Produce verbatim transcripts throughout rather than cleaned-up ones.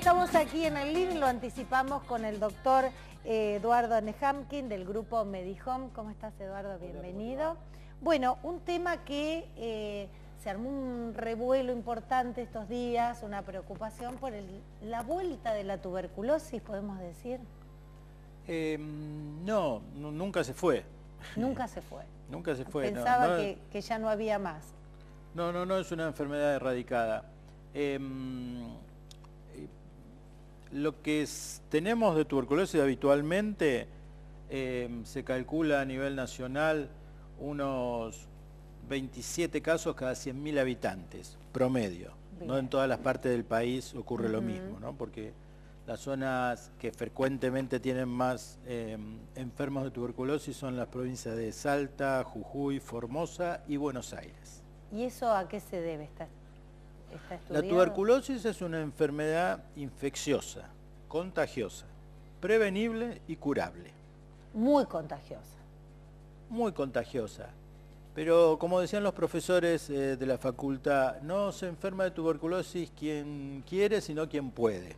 estamos aquí en el living, lo anticipamos con el doctor eh, Eduardo Nehamkin del grupo Medihome. ¿Cómo estás, Eduardo? Bienvenido. Bueno, un tema que eh, se armó un revuelo importante estos días, una preocupación por el, la vuelta de la tuberculosis, podemos decir. Eh, no, nunca se fue. Nunca se fue. Nunca se fue. Pensaba no, no, que, que ya no había más. No, no, no es una enfermedad erradicada. Eh, lo que es, tenemos de tuberculosis habitualmente, eh, se calcula a nivel nacional unos veintisiete casos cada cien mil habitantes, promedio. Bien. No en todas las partes del país ocurre uh-huh. lo mismo, ¿no? Porque las zonas que frecuentemente tienen más eh, enfermos de tuberculosis son las provincias de Salta, Jujuy, Formosa y Buenos Aires. ¿Y eso a qué se debe? ¿Está, está estudiado? La tuberculosis es una enfermedad infecciosa, contagiosa, prevenible y curable. Muy contagiosa. Muy contagiosa. Pero como decían los profesores eh, de la facultad, no se enferma de tuberculosis quien quiere, sino quien puede.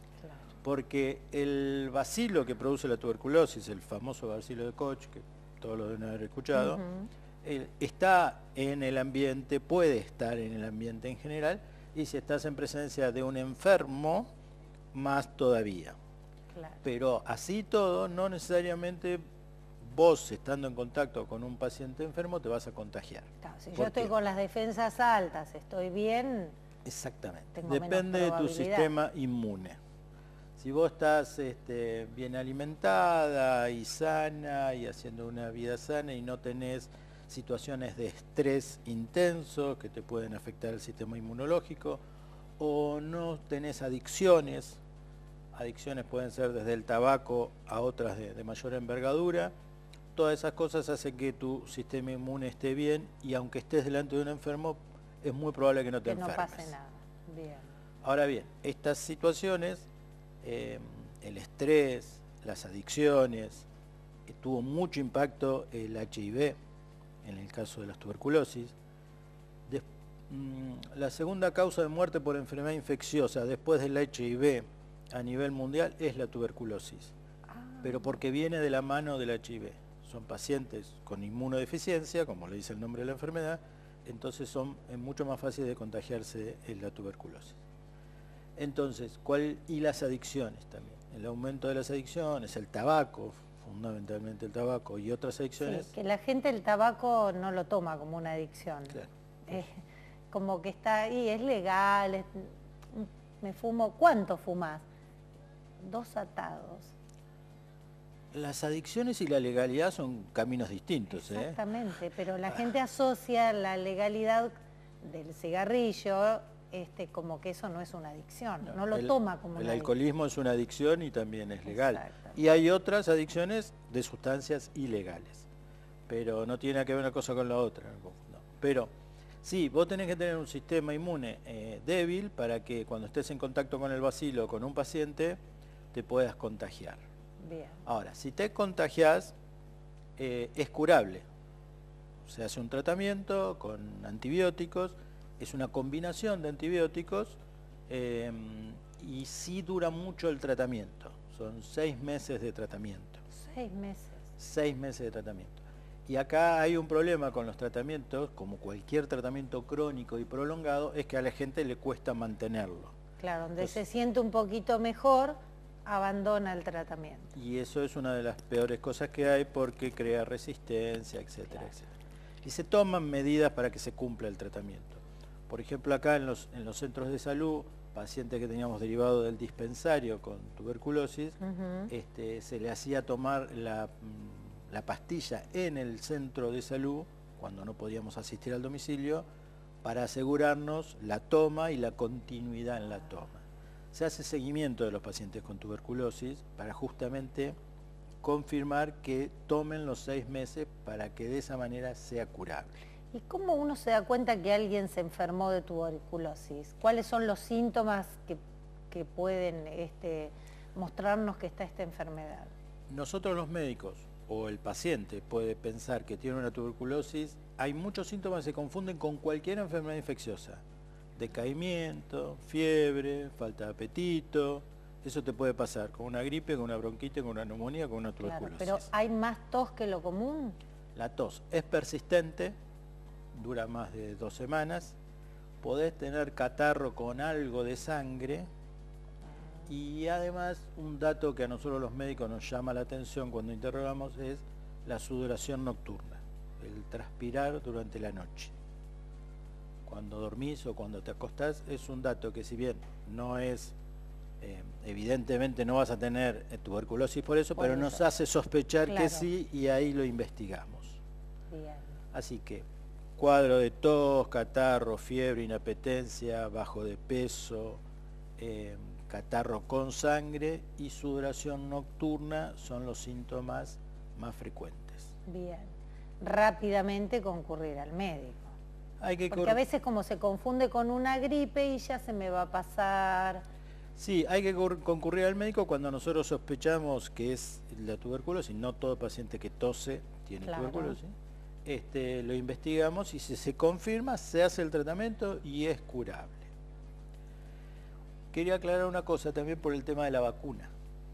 Porque el bacilo que produce la tuberculosis, el famoso bacilo de Koch, que todos lo deben haber escuchado, uh-huh. eh, está en el ambiente, puede estar en el ambiente en general, y si estás en presencia de un enfermo, más todavía. Claro. Pero así todo, no necesariamente vos, estando en contacto con un paciente enfermo, te vas a contagiar. Claro, si yo estoy con las defensas altas, estoy bien. Exactamente. Depende de tu sistema inmune. Si vos estás este, bien alimentada y sana y haciendo una vida sana y no tenés situaciones de estrés intenso que te pueden afectar el sistema inmunológico, o no tenés adicciones, adicciones pueden ser desde el tabaco a otras de, de mayor envergadura, todas esas cosas hacen que tu sistema inmune esté bien y aunque estés delante de un enfermo, es muy probable que no te que enfermes. no pase nada. Bien. Ahora bien, estas situaciones... Eh, el estrés, las adicciones, eh, tuvo mucho impacto el H I V en el caso de las tuberculosis. De, mmm, la segunda causa de muerte por enfermedad infecciosa después del H I V a nivel mundial es la tuberculosis, ah. pero porque viene de la mano del H I V. Son pacientes con inmunodeficiencia, como le dice el nombre de la enfermedad, entonces son es mucho más fácil de contagiarse en la tuberculosis. Entonces, ¿cuál? Y las adicciones también. El aumento de las adicciones, el tabaco, fundamentalmente el tabaco y otras adicciones. Sí, que la gente el tabaco no lo toma como una adicción. Claro. Es como que está ahí, es legal, es, me fumo, ¿cuánto fumas? Dos atados. Las adicciones y la legalidad son caminos distintos. Exactamente, ¿eh? pero la gente asocia la legalidad del cigarrillo Este, como que eso no es una adicción, no, no lo el, toma como el una alcoholismo adicción. Es una adicción y también es legal. Y hay otras adicciones de sustancias ilegales, pero no tiene que ver una cosa con la otra. No. Pero sí, vos tenés que tener un sistema inmune eh, débil para que cuando estés en contacto con el bacilo con un paciente te puedas contagiar. Bien. Ahora, si te contagiás, eh, es curable. Se hace un tratamiento con antibióticos. Es una combinación de antibióticos eh, y sí dura mucho el tratamiento. Son seis meses de tratamiento. Seis meses. Seis meses de tratamiento. Y acá hay un problema con los tratamientos, como cualquier tratamiento crónico y prolongado, es que a la gente le cuesta mantenerlo. Claro, donde Entonces, se siente un poquito mejor, abandona el tratamiento. Y eso es una de las peores cosas que hay porque crea resistencia, etcétera, claro. etcétera. Y se toman medidas para que se cumpla el tratamiento. Por ejemplo, acá en los, en los centros de salud, pacientes que teníamos derivado del dispensario con tuberculosis, uh-huh. este, se le hacía tomar la, la pastilla en el centro de salud, cuando no podíamos asistir al domicilio, para asegurarnos la toma y la continuidad en la toma. Se hace seguimiento de los pacientes con tuberculosis para justamente confirmar que tomen los seis meses para que de esa manera sea curable. ¿Y cómo uno se da cuenta que alguien se enfermó de tuberculosis? ¿Cuáles son los síntomas que, que pueden este, mostrarnos que está esta enfermedad? Nosotros los médicos o el paciente puede pensar que tiene una tuberculosis. Hay muchos síntomas que se confunden con cualquier enfermedad infecciosa. decaimiento, fiebre, falta de apetito. Eso te puede pasar con una gripe, con una bronquitis, con una neumonía, con una tuberculosis. Claro, pero ¿hay más tos que lo común? La tos es persistente, dura más de dos semanas. Podés tener catarro con algo de sangre. Y además, un dato que a nosotros los médicos nos llama la atención cuando interrogamos es la sudoración nocturna, el transpirar durante la noche. Cuando dormís o cuando te acostás, es un dato que, si bien no es, eh, evidentemente no vas a tener eh, tuberculosis por eso, por pero eso. Nos hace sospechar claro. que sí, y ahí lo investigamos. Bien. Así que cuadro de tos, catarro, fiebre, inapetencia, bajo de peso, eh, catarro con sangre y sudoración nocturna son los síntomas más frecuentes. Bien, rápidamente concurrir al médico. Hay que Porque a veces como se confunde con una gripe y ya se me va a pasar. Sí, hay que concurrir al médico cuando nosotros sospechamos que es la tuberculosis. No todo paciente que tose tiene claro. tuberculosis. Este, lo investigamos y si se confirma, se hace el tratamiento y es curable. Quería aclarar una cosa también por el tema de la vacuna.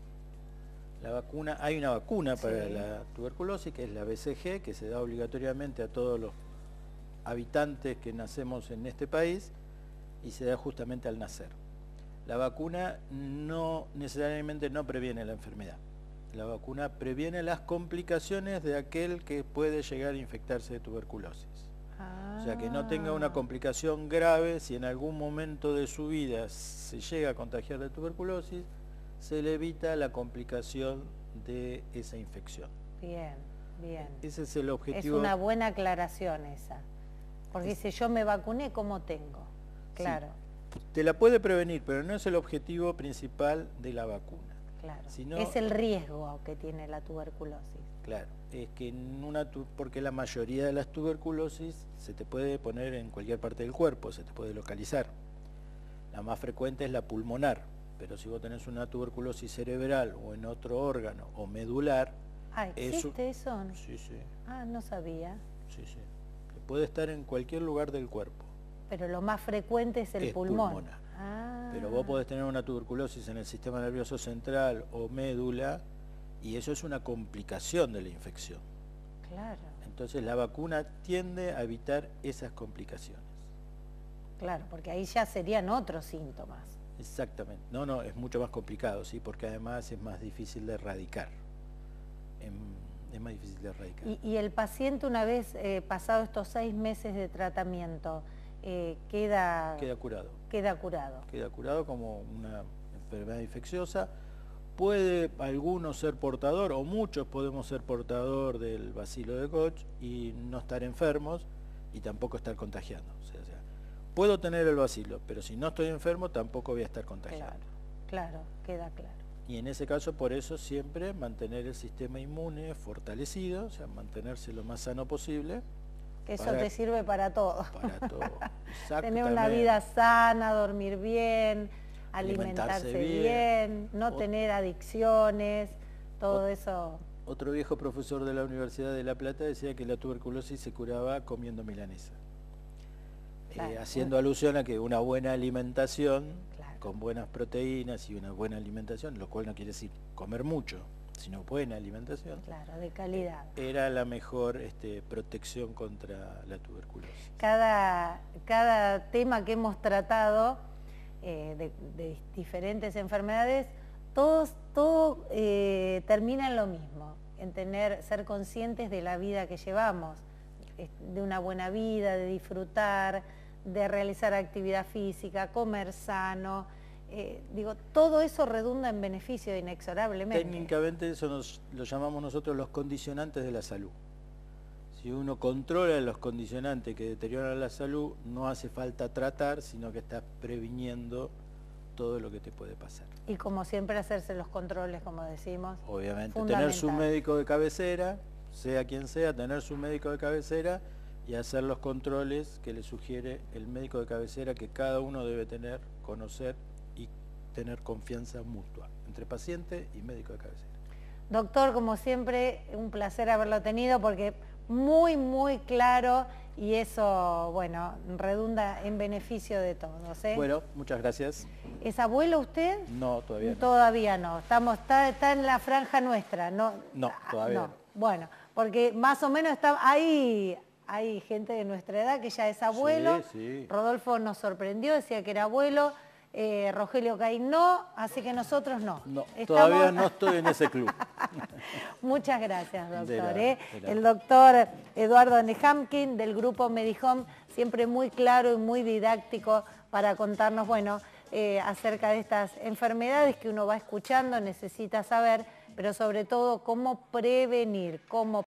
La vacuna, hay una vacuna para sí. la tuberculosis, que es la B C G, que se da obligatoriamente a todos los habitantes que nacemos en este país y se da justamente al nacer. La vacuna no necesariamente no previene la enfermedad. La vacuna previene las complicaciones de aquel que puede llegar a infectarse de tuberculosis. Ah. O sea, que no tenga una complicación grave, si en algún momento de su vida se llega a contagiar de tuberculosis, se le evita la complicación de esa infección. Bien, bien. Ese es el objetivo. Es una buena aclaración esa. Porque es... si yo me vacuné, ¿cómo tengo? Claro. Sí, te la puede prevenir, pero no es el objetivo principal de la vacuna. Claro. Sino, es el riesgo que tiene la tuberculosis. Claro, es que en una tu... porque la mayoría de las tuberculosis se te puede poner en cualquier parte del cuerpo, se te puede localizar. La más frecuente es la pulmonar, pero si vos tenés una tuberculosis cerebral o en otro órgano o medular... Ah, ¿existe eso? Sí, sí. Ah, no sabía. Sí, sí. Puede estar en cualquier lugar del cuerpo. Pero lo más frecuente es el es pulmón. Pulmonar. Ah. Pero vos podés tener una tuberculosis en el sistema nervioso central o médula y eso es una complicación de la infección. Claro. Entonces la vacuna tiende a evitar esas complicaciones. Claro, porque ahí ya serían otros síntomas. Exactamente. No, no, es mucho más complicado, sí, porque además es más difícil de erradicar. Es más difícil de erradicar. Y, y el paciente, una vez eh, pasado estos seis meses de tratamiento, eh, queda... Queda curado. Queda curado. Queda curado como una enfermedad infecciosa. Puede alguno ser portador, o muchos podemos ser portador del bacilo de Koch y no estar enfermos y tampoco estar contagiando. O sea, o sea, puedo tener el bacilo, pero si no estoy enfermo tampoco voy a estar contagiando. Claro, claro, queda claro. Y en ese caso, por eso siempre mantener el sistema inmune fortalecido, o sea, mantenerse lo más sano posible. Eso para, te sirve para todo. Para todo. Tener una vida sana, dormir bien, alimentarse, alimentarse bien, bien, no o, tener adicciones, todo o, eso. Otro viejo profesor de la Universidad de La Plata decía que la tuberculosis se curaba comiendo milanesa. Claro. Eh, haciendo alusión a que una buena alimentación, claro, con buenas proteínas y una buena alimentación, lo cual no quiere decir comer mucho, sino buena alimentación. Claro, de calidad. Era la mejor este, protección contra la tuberculosis. Cada, cada tema que hemos tratado eh, de, de diferentes enfermedades, todos, todo eh, termina en lo mismo, en tener, ser conscientes de la vida que llevamos, de una buena vida, de disfrutar, de realizar actividad física, comer sano. Eh, digo, todo eso redunda en beneficio inexorablemente. Técnicamente eso nos, lo llamamos nosotros los condicionantes de la salud. Si uno controla los condicionantes que deterioran la salud, no hace falta tratar, sino que está previniendo todo lo que te puede pasar. Y como siempre hacerse los controles, como decimos. Obviamente, tener su médico de cabecera, sea quien sea, tener su médico de cabecera y hacer los controles que le sugiere el médico de cabecera que cada uno debe tener, conocer y tener confianza mutua entre paciente y médico de cabecera. Doctor, como siempre, un placer haberlo tenido porque muy, muy claro y eso, bueno, redunda en beneficio de todos, ¿eh? Bueno, muchas gracias. ¿Es abuelo usted? No, todavía no. Todavía no, estamos, está, está en la franja nuestra, ¿no? No, todavía no. no. Bueno, porque más o menos está, hay, hay gente de nuestra edad que ya es abuelo. Sí, sí. Rodolfo nos sorprendió, decía que era abuelo. Eh, Rogelio Caín no, así que nosotros no. No, Estamos... todavía no estoy en ese club. Muchas gracias, doctor. De la, ¿eh? de la... El doctor Eduardo Nehamkin del grupo Medihome, siempre muy claro y muy didáctico para contarnos, bueno, eh, acerca de estas enfermedades que uno va escuchando, necesita saber, pero sobre todo cómo prevenir, cómo